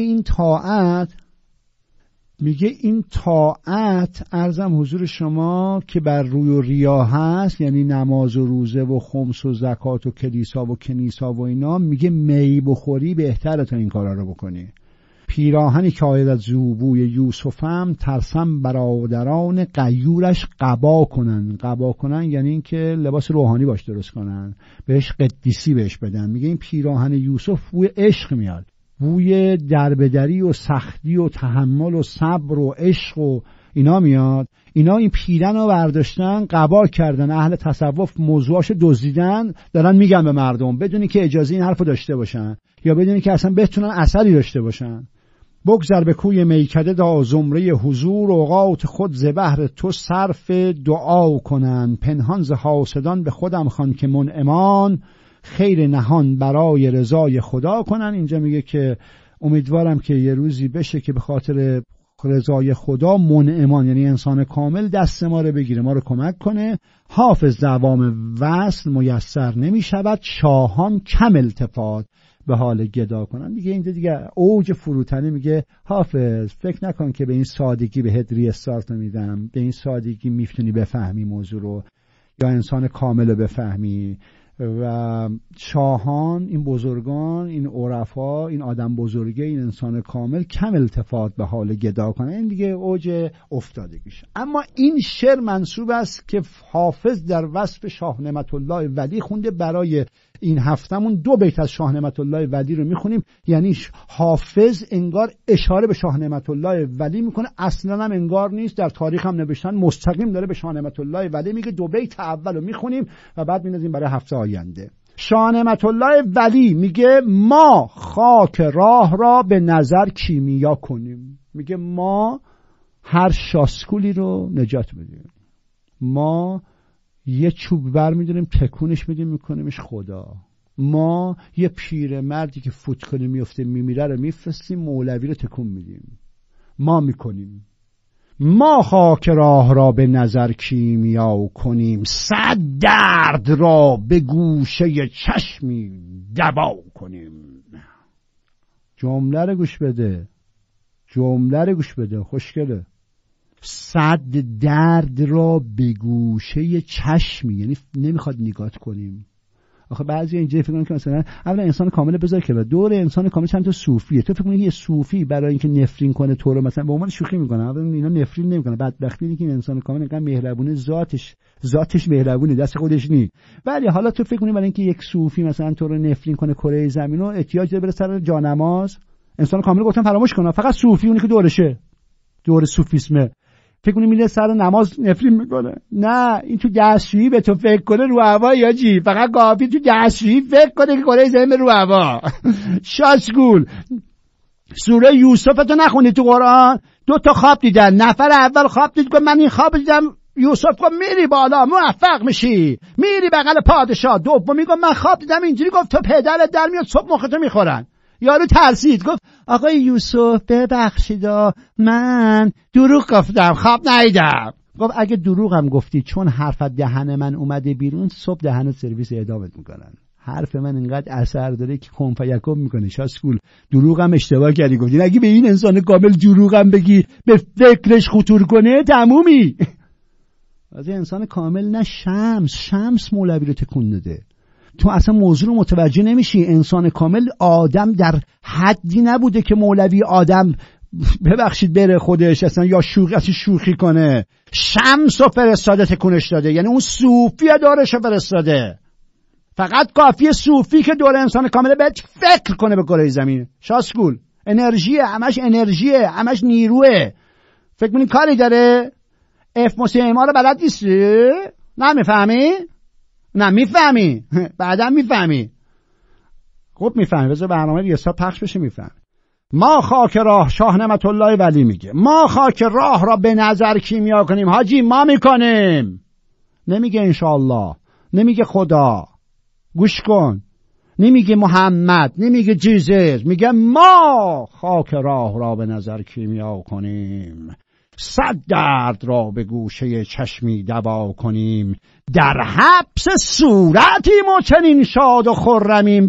این طاعت عرضم حضور شما که بر روی و ریا هست، یعنی نماز و روزه و خمس و زکات و کلیسا و کنیسا و اینا، میگه می بخوری بهتره تا این کارا رو بکنی. پیراهنی که آید از زوبوی یوسفم، ترسم برادران غیورش قبا کنن یعنی این که لباس روحانی باش درست کنن، بهش قدیسی بهش بدن. میگه این پیراهن یوسف بوی عشق میاد، بوی دربدری و سختی و تحمل و صبر و عشق و اینا میاد. اینا این پیرن رو برداشتن قبا کردن، اهل تصوف موضوعاشو دزدیدن، دارن میگن به مردم بدونی که اجازه این حرفو داشته باشن یا بدونی که اصلا بتونن اثری داشته باشن. بگذر به کوی میکده دا زمره حضور، اوقات خود ز بهر تو صرف دعا کنن. پنهان ز حاسدان به خودم خوان که منعمان، خیر نهان برای رضای خدا کنن. اینجا میگه که امیدوارم که یه روزی بشه که به خاطر رضای خدا منعمان یعنی انسان کامل دست ما رو بگیره، ما رو کمک کنه. حافظ دوام وصل میسر نمی شود، شاهان کم التفات به حال گدا کنن. دیگه اینجا دیگه اوج فروتنی. میگه حافظ فکر نکن که به این سادگی بهت ریستارت میدم، به این سادگی میتونی بفهمی موضوع رو یا انسان کامل رو بفهمی. و شاهان، این بزرگان، این عرفا، این آدم بزرگه، این انسان کامل کم التفات به حال گدا کنه. این دیگه اوج افتادگیش. اما این شعر منسوب است که حافظ در وصف شاه نعمت الله ولی خونده. برای این هفتمون 2 بیت از شاه نعمت الله ولی رو میخونیم. یعنی حافظ انگار اشاره به شاه نعمت الله ولی میکنه، اصلا هم انگار نیست، در تاریخ هم نوشتن، مستقیم داره به شاه نعمت الله ولی میگه. 2 بیت اول رو میخونیم و بعد می‌نازیم برای هفته آینده. شاه نعمت الله ولی میگه ما خاک راه را به نظر کیمیا کنیم. میگه ما هر شاسکولی رو نجات بدیم. ما یه چوب برمی‌داریم تکونش میدیم میکنیمش خدا. ما یه پیرمردی که فوت کنه میفته میمیره رو میفرستیم مولوی رو تکون میدیم. ما میکنیم. ما خاک راه را به نظر کیمیا کنیم، 100 درد را به گوشه چشمی دوا کنیم. جمله رو گوش بده، خوشگله. 100 درد را به گوشه چشمی، یعنی نمیخواد نگات کنیم. آخه بعضی اینجا فکر کنن که مثلا اولا انسان کامل بذار که دور انسان کامل چند تا صوفیه. تو فکر کنی یه صوفی برای اینکه نفرین کنه تو رو مثلا به عنوان شوخی میکنه؟ اولا اینا نفرین نمیکنه. بدبختی اینه که انسان کامل انقدر مهربونه، ذاتش مهربونه، دست خودش نی. ولی حالا تو فکر کنی برای اینکه یک صوفی مثلا تو رو نفرین کنه کره زمین رو احتیاج داره بره سر جانماز؟ انسان کامل گفتم فراموش کنه، فقط صوفی اونی که دورشه، دور صوفیسمه. فکر کنی میره سر نماز نفرین میکنه؟ نه، این تو دستشویی به تو فکر کنه رو هوا یا جی، فقط کافی تو دستشویی فکر کنه که کره زمین رو هوا. شاسگول. سوره یوسف تو نخونی تو قرآن؟ 2 تا خواب دیدن. نفر اول خواب دید که من این خواب دیدم، یوسف گفت میری بالا موفق میشی، میری بغل پادشاه. دومی گفت من خواب دیدم اینجوری، گفت تو پدرت در میاد صبح مختو میخورن. یارو ترسید، گفت آقای یوسف ببخشید من دروغ گفتم، خواب ندیدم. گفت اگه دروغم گفتی چون حرف دهن من اومده بیرون صبح دهن سرویس اعدامت میکنن. حرف من انقدر اثر داره که کن فیکون میکنه. شاسکول دروغم اشتباه کردی گفتی. اگه به این انسان کامل دروغم بگی به فکرش خطور کنه تمومی. از انسان کامل نه شمس مولوی رو تکون داده. تو اصلا موضوع رو متوجه نمیشی. انسان کامل آدم در حدی نبوده که مولوی آدم ببخشید بره خودش اصلا یا شوخی کنه. شمس رو فرستاده تکونش داده، یعنی اون صوفی دارش رو فرستاده. فقط کافیه صوفی که دور انسان کامله بهت فکر کنه به کره زمین. شاسکول انرژیه، همش نیروه. فکر می‌کنی کاری داره؟ اف مسیما رو بلد نیستی؟ نمیفهمی؟ نه میفهمی. بعدا میفهمی. خوب میفهمی. بذار برنامه ریاست پخش بشه میفهمی. ما خاک راه، شاه نعمت الله ولی میگه ما خاک راه را به نظر کیمیا کنیم. حاجی ما میکنیم. نمیگه انشاءالله، نمیگه خدا، گوش کن، نمیگه محمد، نمیگه جیزر، میگه ما خاک راه را به نظر کیمیا کنیم، 100 درد را به گوشه چشمی دوا کنیم، در حبس صورتیم و چنین شاد و خرمیم،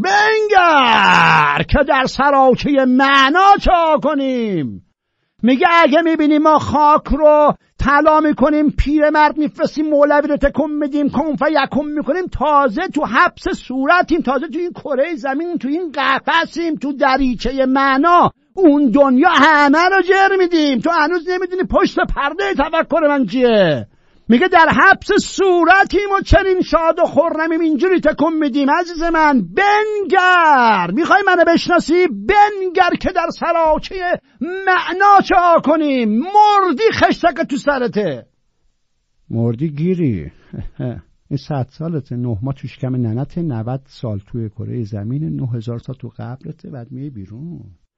بنگر که در سراچه معنا چا کنیم. میگه اگه میبینیم ما خاک رو طلا میکنیم، پیرمرد میفرستیم مولوی رو تکون میدیم، کن فیکون میکنیم، تازه تو حبس صورتیم، تازه تو این کره زمین، تو این قفسیم، تو دریچه معنا، اون دنیا همه رو جر میدیم. تو هنوز نمیدونی پشت پرده تفکر من چیه. میگه در حبس صورتیم و چنین شاد و خرمیم، اینجوری تکون میدیم. عزیز من بنگر، میخوای منو بشناسی؟ بنگر که در سراچه معنا چا کنیم. مردی خشتک تو سرته، مردی گیری. این 100 سالته، 9 ماه توش کم ننته، 90 سال توی کره زمین، 9000 سال تو قبرته، بعد میای بیرون.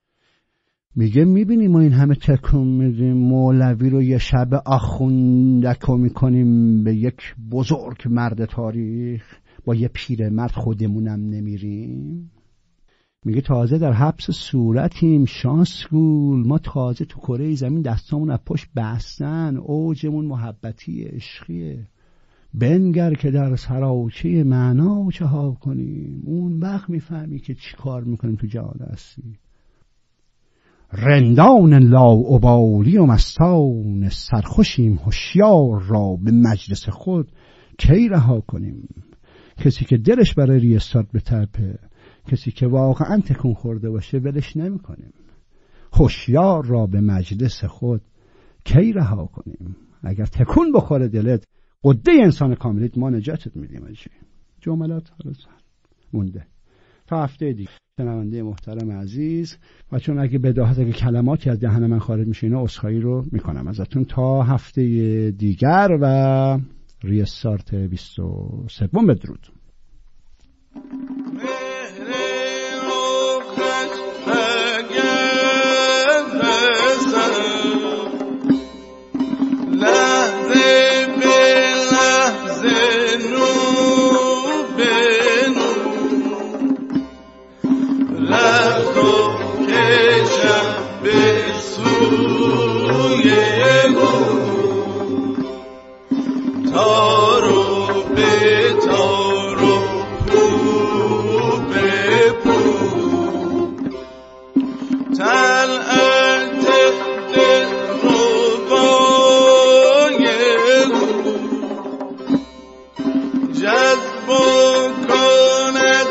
میگه میبینی ما این همه تکون میدیم، مولوی رو یه شب آخوندکو میکنیم به یک بزرگ مرد تاریخ، با یه پیرمرد خودمونم نمیریم. میگه تازه در حبس صورتیم. شانسگول ما تازه تو کره زمین دستامون از پشت بستن، اوجمون محبتی عشقیه. بنگر که در سراچه معنا چه ها کنیم. اون وقت میفهمی که چی کار میکنیم تو جهان هستی. رندان لاابالی و مستان سرخوشیم، هوشیار را به مجلس خود کی رها کنیم. کسی که دلش برای ریاست بتپه، کسی که واقعا تکون خورده باشه ولش نمی کنیم. هوشیار را به مجلس خود کی رها کنیم. اگر تکون بخوره دلت، قده انسان کاملیت، ما نجاتت میدیم. جملات مونده تا هفته دیگه. شنونده محترم عزیز، و چون اگه بداهت اگه کلماتی از دهن من خارج میشه اینا عذرخواهی رو میکنم ازتون. تا هفته دیگر و ریستارت 23. بدرود. به سوی تارو به تارو پو به پو طلعت دلربای جذب کند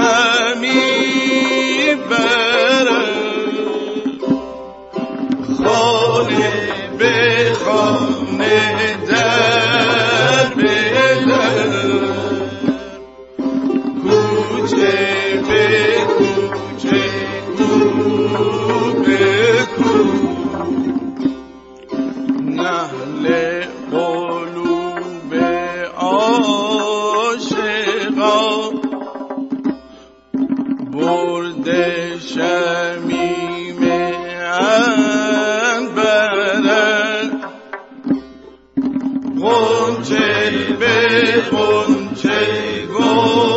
همی برد خانه به خانه در به در کوچه به کوچه کو به کو نهل قلوب عاشقا برده شمیم عنبرک غنچه به غنچه